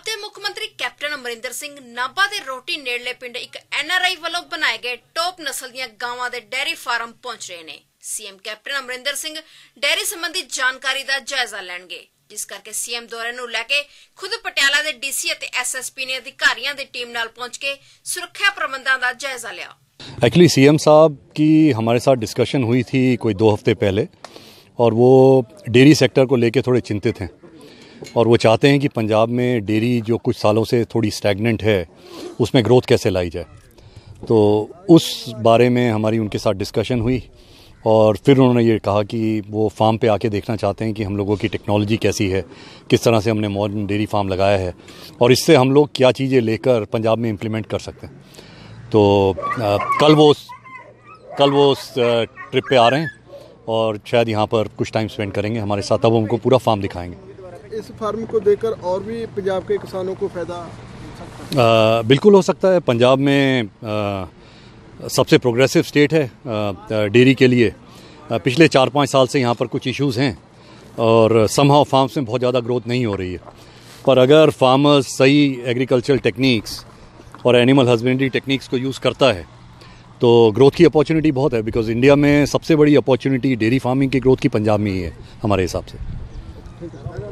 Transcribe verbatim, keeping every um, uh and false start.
ਦੇ ਮੁੱਖ ਮੰਤਰੀ ਕੈਪਟਨ ਅਮਰਿੰਦਰ ਸਿੰਘ ਨਾਭਾ ਦੇ ਰੋਟੀ ਨੇੜਲੇ ਪਿੰਡ ਇੱਕ ਐਨ ਆਰ ਆਈ ਵੱਲੋਂ ਬਣਾਏ ਗਏ ਟੌਪ ਨਸਲ ਦੀਆਂ ਗਾਵਾਂ ਦੇ ਡੇਅਰੀ ਫਾਰਮ ਪਹੁੰਚ ਰਹੇ ਨੇ। CM captain Amarinder Singh dairy ਸੰਬੰਧੀ ਜਾਣਕਾਰੀ ਦਾ ਜਾਇਜ਼ਾ ਲੈਣਗੇ, ਜਿਸ ਕਰਕੇ ਸੀਐਮ ਦੌਰੇ ਨੂੰ ਲੈ ਕੇ ਖੁਦ ਪਟਿਆਲਾ ਦੇ ਡੀਸੀ ਅਤੇ ਐਸਐਸਪੀ ਨੇ ਅਧਿਕਾਰੀਆਂ ਦੀ टीम ਨਾਲ पहुंच के सुरक्षा प्रबंधों का जायजा लिया। एक्चुअली सीएम साहब की हमारे साथ डिस्कशन हुई थी कोई दो हफ्ते पहले और वो डेयरी सेक्टर को लेके थोड़े चिंतित हैं और वो चाहते हैं कि पंजाब में डेयरी जो कुछ सालों से थोड़ी स्टैगनेंट है उसमें ग्रोथ कैसे लाई जाए। तो उस बारे में हमारी उनके साथ डिस्कशन हुई और फिर उन्होंने ये कहा कि वो फार्म पे आके देखना चाहते हैं कि हम लोगों की टेक्नोलॉजी कैसी है, किस तरह से हमने मॉडर्न डेयरी फार्म लगाया है और इससे हम लोग क्या चीज़ें लेकर पंजाब में इम्प्लीमेंट कर सकते हैं। तो आ, कल वो कल वो उस ट्रिप पे आ रहे हैं और शायद यहाँ पर कुछ टाइम स्पेंड करेंगे हमारे साथ, तब उनको पूरा फार्म दिखाएंगे। इस फार्म को देखकर और भी पंजाब के किसानों को फ़ायदा बिल्कुल हो सकता है। पंजाब में आ, सबसे प्रोग्रेसिव स्टेट है डेयरी के लिए। आ, पिछले चार पाँच साल से यहाँ पर कुछ इश्यूज़ हैं और समहाउ फार्म्स में बहुत ज़्यादा ग्रोथ नहीं हो रही है, पर अगर फार्मर्स सही एग्रीकल्चरल टेक्निक्स और एनिमल हस्बेंड्री टेक्निक्स को यूज़ करता है तो ग्रोथ की अपॉर्चुनिटी बहुत है। बिकॉज इंडिया में सबसे बड़ी अपॉर्चुनिटी डेयरी फार्मिंग की ग्रोथ की पंजाब में ही है हमारे हिसाब से।